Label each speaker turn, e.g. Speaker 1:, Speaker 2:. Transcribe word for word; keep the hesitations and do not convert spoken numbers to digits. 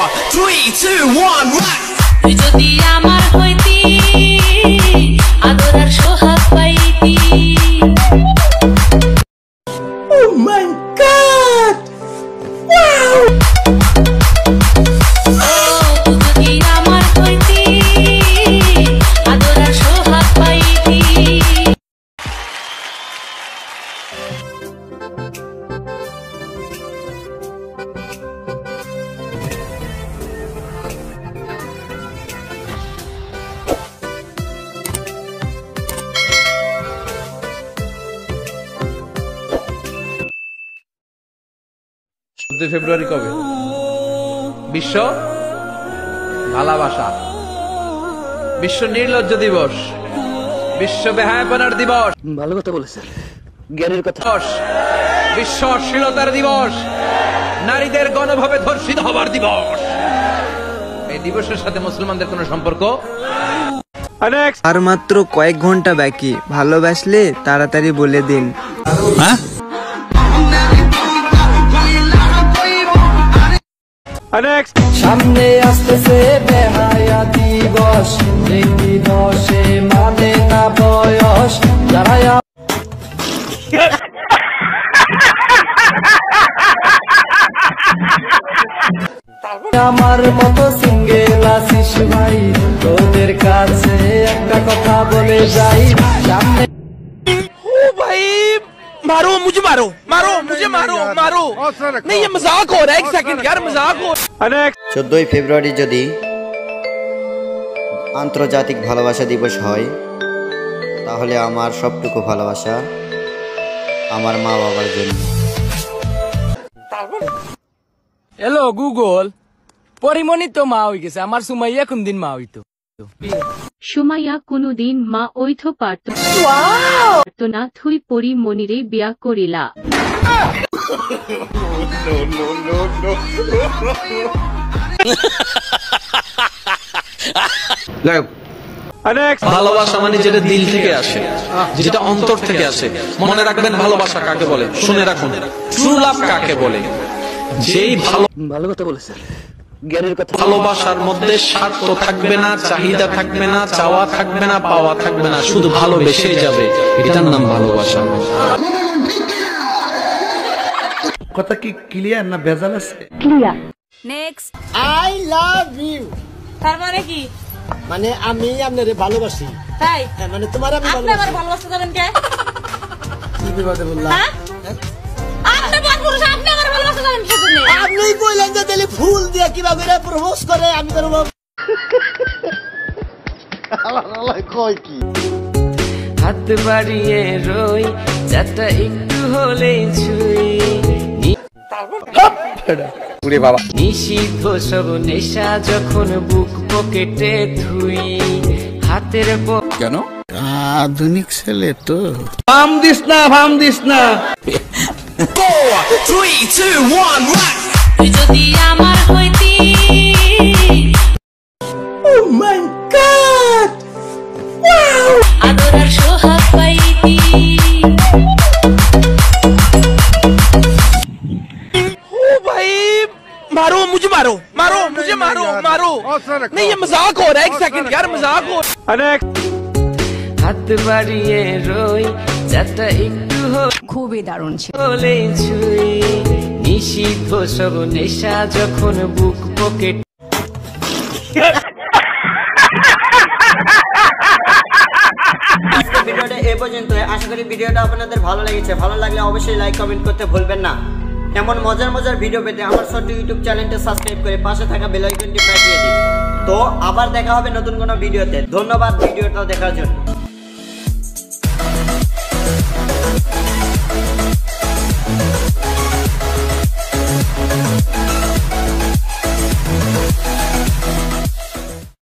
Speaker 1: three, two, one, rock.
Speaker 2: যদি আমার হইতি আদরার সোহাগ পাইতি।
Speaker 1: Oh my God! Wow!
Speaker 2: যদি আমার হইতি আদরার সোহাগ পাইতি।
Speaker 3: চোদ্দই ফেব্রুয়ারি কবে? বিশ্ব ভালোবাসা, বিশ্ব নির্লজ্জ দিবস, বিশ্ব বেহায়াপনার দিবস।
Speaker 4: ভালো কথা বলেছেন, জ্ঞানের কথা।
Speaker 3: বিশ্ব অশ্লীলতার দিবস, নারীদের গণভাবে ধর্ষিত হবার দিবস। এই দিবসের সাথে মুসলমানদের কোনো সম্পর্ক?
Speaker 5: আর মাত্র কয়েক ঘন্টা বাকি, ভালোবাসলে তাড়াতাড়ি বলে দিন।
Speaker 3: হ্যাঁ,
Speaker 4: সামনে আসতেছে বেহায়া দিবস, এই দিবসে মানে না বয়স। যারা আমার মতো সিঙ্গেল আছিস ভাই, তোদের কাছে একটা কথা বলে যাই। সামনে
Speaker 1: ओ भाई मारो मुझे, मारो मारो मुझे, मारो मारो नहीं, ये मजाक हो रहा है। एक सेकंड यार, मजाक हो।
Speaker 6: চোদ্দই ফেব্রুয়ারি যদি আন্তর্জাতিক ভালোবাসা দিবস হয়, তাহলে আমার সবটুকু ভালোবাসা আমার মা বাবার জন্য।
Speaker 4: হ্যালো গুগল, পরিমণি তো মা হয়ে গেছে, আমার সুমাইয়া কোন দিন মা হইতো?
Speaker 7: সুমাইয়া কোনদিন মা ওইথ পারত না, থুই পরি মনিরে বিয়া করিলা।
Speaker 3: ভালোবাসা মানে যেটা দিল থেকে আসে, যেটা অন্তর থেকে আসে। মনে রাখবেন ভালোবাসা কাকে বলে, শুনে রাখুন ট্রু লাভ কাকে বলে। যেই ভালো
Speaker 4: ভালো কথা বলেছেন, জ্ঞানের কথা।
Speaker 3: ভালোবাসার মধ্যে স্বার্থ থাকবে না, চাহিদা থাকবে না, চাওয়া থাকবে না, পাওয়া থাকবে না, শুধু ভালোবেসে যাবে, এটার নাম ভালোবাসা।
Speaker 8: কথা কি ক্লিয়ার না ভেজাল আছে?
Speaker 7: Clear.
Speaker 2: Next.
Speaker 1: I love you
Speaker 2: তার মানে কি?
Speaker 1: মানে আমি আপনারে ভালোবাসি।
Speaker 2: তাই?
Speaker 1: হ্যাঁ, মানে তোমার আমি
Speaker 2: আপনি আমার ভালোবাসতে যাবেন কে?
Speaker 1: কি বিপদে বললাম?
Speaker 2: হ্যাঁ? আপনি বল পুরুষ, আপনি আমার ভালোবাসতে যাবেন কি জন্য?
Speaker 1: আপনি কইলেন যে তাহলে ফুল দিয়ে কিভাবে করে প্রপোজ করে আমি করব। আল্লাহ কই কি?
Speaker 4: হাত বাড়িয়ে রই, যাটা একটু হলে ছুঁই।
Speaker 3: পুরে বাবা
Speaker 4: নিষিদ্ধ সব নেশা যখন বুক পকেটে থুই, হাতের
Speaker 3: কেন?
Speaker 8: আধুনিক ছেলে তো।
Speaker 4: ভাম দিস না, ভাম দিস না।
Speaker 1: four, three, two, one, rock.
Speaker 2: যদি আমার হইতি
Speaker 1: Oh my God! Wow!
Speaker 2: আদরার সোহাগ পাইতি।
Speaker 1: ओ भाई मारो मुझे, मारो मारो मुझे, मारो मारो नहीं, ये मजाक हो रहा है। एक सेकंड यार, मजाक हो।
Speaker 4: হাত বাড়িয়ে রই, যাটা একটু
Speaker 7: খুবই দারুণ ছিল।
Speaker 4: হলে ছুঁই, নিষিদ্ধ সব নেশা যখন বুক পকেট।
Speaker 6: ভিডিওটা এই পর্যন্ত। আশা করি ভিডিওটা আপনাদের ভালো লেগেছে। ভালো লাগলে অবশ্যই লাইক কমেন্ট করতে ভুলবেন না। এমন মজার মজার ভিডিও পেতে আমার ছোট্ট ইউটিউব চ্যানেলটা সাবস্ক্রাইব করে পাশে থাকা বেল আইকনটি প্রেস করে দিন। তো আবার দেখা হবে নতুন কোনো ভিডিওতে। ধন্যবাদ ভিডিওটা দেখার জন্য।